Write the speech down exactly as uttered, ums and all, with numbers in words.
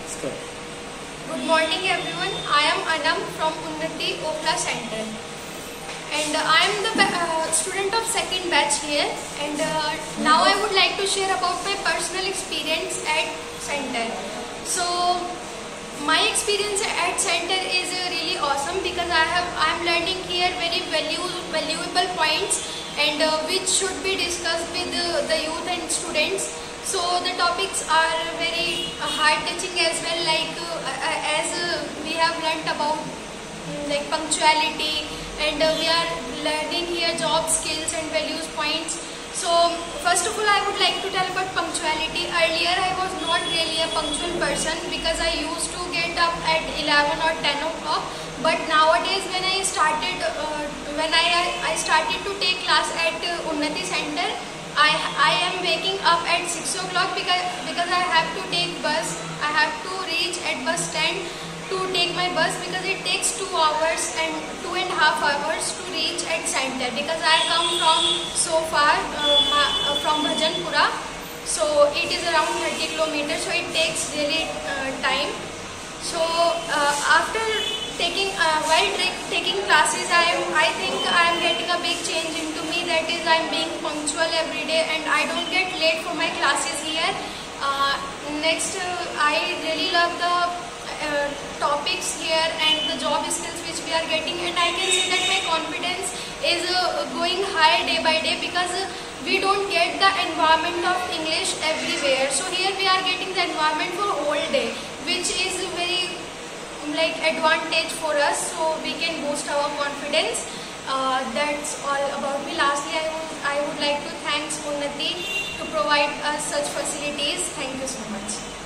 Good morning everyone. I am Anam from Unnati Opla Center and uh, I am the uh, student of second batch here, and uh, now I would like to share about my personal experience at center. So my experience at center is uh, really awesome because I have I am learning here very value, valuable points and uh, which should be discussed with uh, the youth and students. So the topics are very uh, heart touching as well, like uh, as uh, we have learnt about um, like punctuality, and uh, we are learning here job skills and values points. So first of all, I would like to tell about punctuality. Earlier I was not really a punctual person because I used to get up at eleven or ten o'clock. But nowadays when I started uh, when I, I started to take class at uh, Unnati Center, I, I am waking up at six o'clock because, because I have to take bus. I have to reach at bus stand to take my bus because it takes two hours and two and a half hours to reach at center because I come from so far uh, from Bhajanpura. So it is around thirty kilometers, so it takes really uh, time. So uh, after taking uh, while taking classes, I am I think I am getting a big change into me. That is, I am being punctual every day and I don't get late for my classes here. Uh, next, uh, I really love the uh, topics here and the job skills which we are getting, and I can say that my confidence is uh, going higher day by day because uh, we don't get the environment of English everywhere. So here we are getting the environment for whole day, which is very like advantage for us, so we can boost our confidence. Uh, that's all about me. Lastly, I would, I would like to thank Unnati to provide us such facilities. Thank you so much.